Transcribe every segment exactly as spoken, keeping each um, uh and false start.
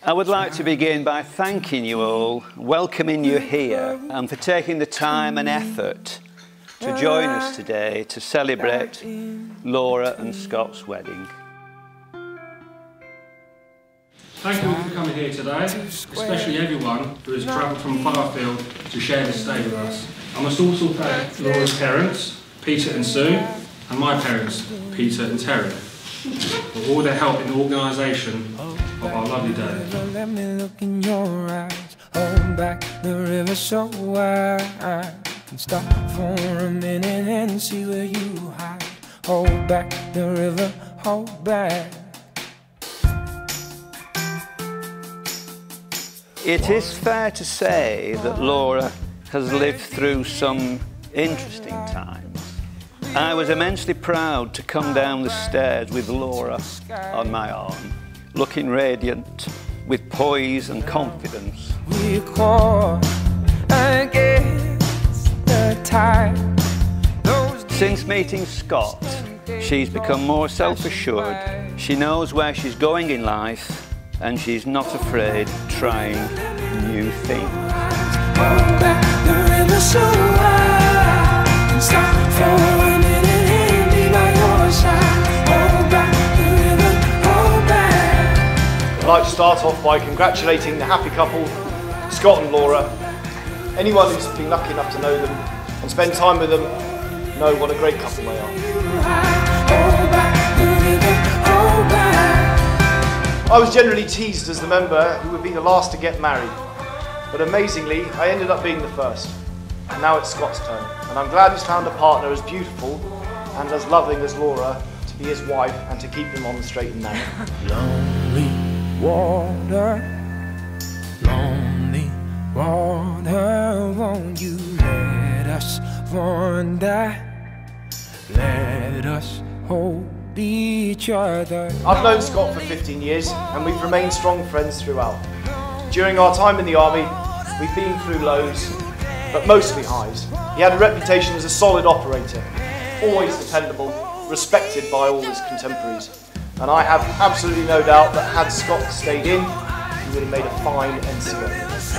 I would like to begin by thanking you all, welcoming you here, and for taking the time and effort to join us today to celebrate Laura and Scott's wedding. Thank you all for coming here today, especially everyone who has travelled from far afield to share this day with us. I must also thank Laura's parents, Peter and Sue, and my parents, Peter and Terry, for all their help in the organisation of our lovely day. Let me look in your eyes, hold back the river so I can stop for a minute and see where you hide. Hold back the river, hold back. It is fair to say that Laura has lived through some interesting times. I was immensely proud to come down the stairs with Laura on my arm, looking radiant, with poise and confidence. We caught against the tide. Since meeting Scott, she's become more self-assured. She knows where she's going in life, and she's not afraid of trying new things. I'd like to start off by congratulating the happy couple, Scott and Laura. Anyone who's been lucky enough to know them and spend time with them know what a great couple they are. I was generally teased as the member who would be the last to get married, but amazingly I ended up being the first. And now it's Scott's turn, and I'm glad he's found a partner as beautiful and as loving as Laura to be his wife and to keep him on the straight and narrow. Lonely water, lonely water, won't you let us wander, let us hold each other. I've known Scott for fifteen years and we've remained strong friends throughout. During our time in the army, we've been through lows, but mostly highs. He had a reputation as a solid operator, always dependable, respected by all his contemporaries. And I have absolutely no doubt that had Scott stayed in, he would have made a fine N C O.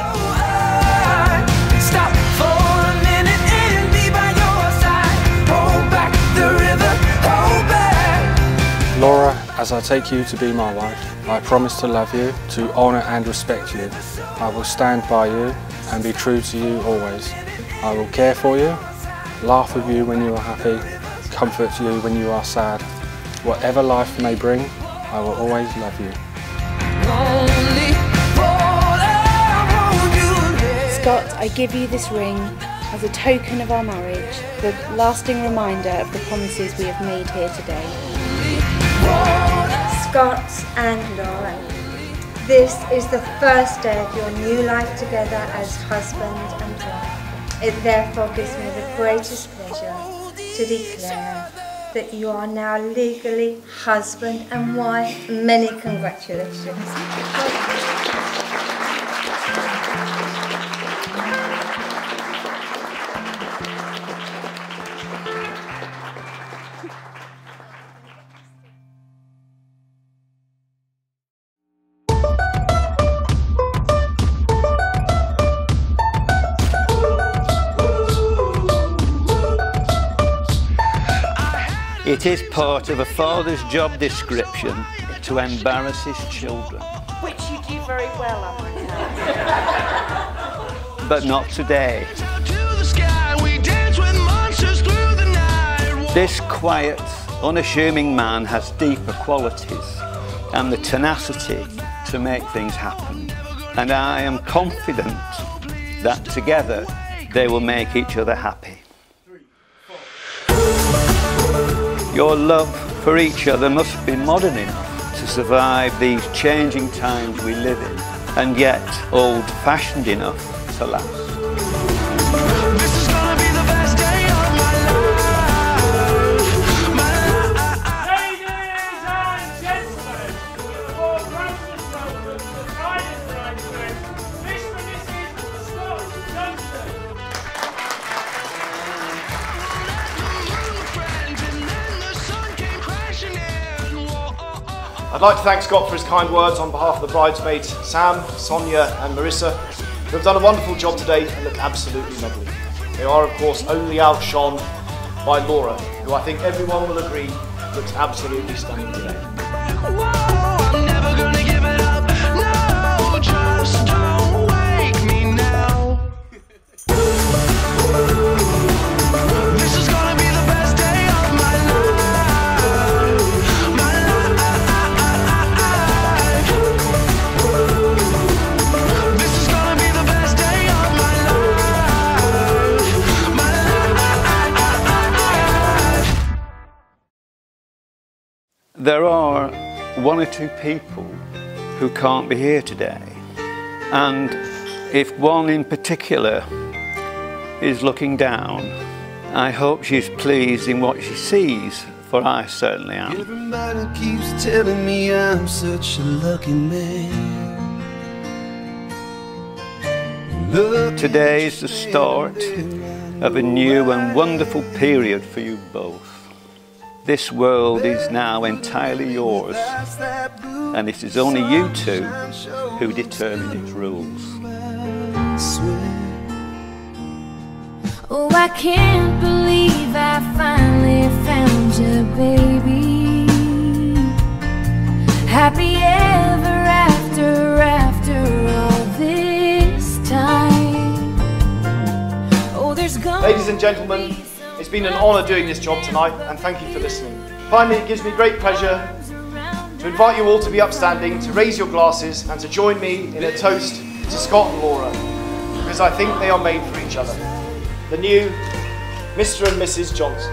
Stop for a minute and be by your side. Hold back the river, hold back. Laura, as I take you to be my wife, I promise to love you, to honour and respect you. I will stand by you and be true to you always. I will care for you, laugh with you when you are happy, comfort you when you are sad. Whatever life may bring, I will always love you. Scott, I give you this ring as a token of our marriage, the lasting reminder of the promises we have made here today. Scott and Laura, this is the first day of your new life together as husband and wife. It therefore gives me the greatest pleasure to declare that you are now legally husband and wife. Many congratulations. It is part of a father's job description to embarrass his children. Which you do very well, I might add. But not today. This quiet, unassuming man has deeper qualities and the tenacity to make things happen. And I am confident that together they will make each other happy. Your love for each other must be modern enough to survive these changing times we live in, and yet old-fashioned enough to last. This is gonna be the best day of my life. Ladies and gentlemen, for Rochford Essex, the bride and bridegroom, Mister and Missus Scott Johnson. I'd like to thank Scott for his kind words on behalf of the bridesmaids, Sam, Sonia and Marissa, who have done a wonderful job today and look absolutely lovely. They are, of course, only outshone by Laura, who I think everyone will agree looks absolutely stunning today. There are one or two people who can't be here today, and if one in particular is looking down, I hope she's pleased in what she sees, for I certainly am. Everybody keeps telling me I'm such a lucky man. Today is the start of a new and wonderful period for you both. This world is now entirely yours, and it is only you two who determine its rules. Oh, I can't believe I finally found you, baby. Happy ever after, after all this time. Oh, there's gonna Ladies and gentlemen, it's been an honour doing this job tonight, and thank you for listening. Finally, it gives me great pleasure to invite you all to be upstanding, to raise your glasses and to join me in a toast to Scott and Laura, because I think they are made for each other. The new Mister and Missus Johnson.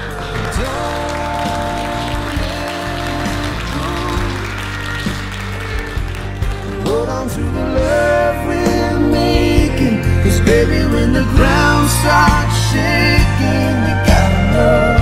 Hold on to the love we're making, 'cause baby, when the ground starts shaking, you gotta know,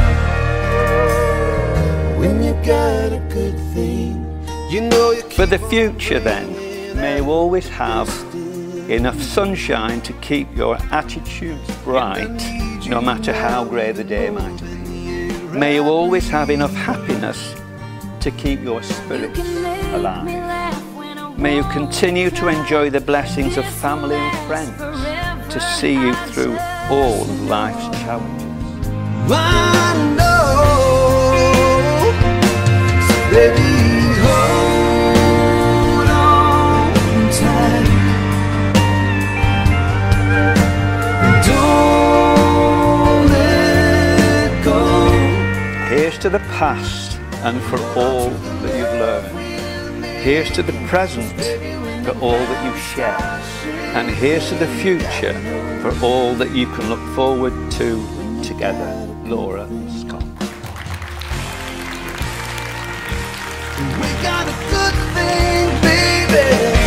when you got a good thing, you know you. For the future then, may you always have enough sunshine to keep your attitudes bright, no matter how grey the day might be. May you always have enough happiness to keep your spirits alive. May you continue to enjoy the blessings of family and friends to see you through all of life's challenges. I know, so baby, hold on tight. Don't let go. Here's to the past and for all that you've learned. Here's to the present for all that you share. And here's to the future for all that you can look forward to together. Laura and Scott. We got a good thing, baby.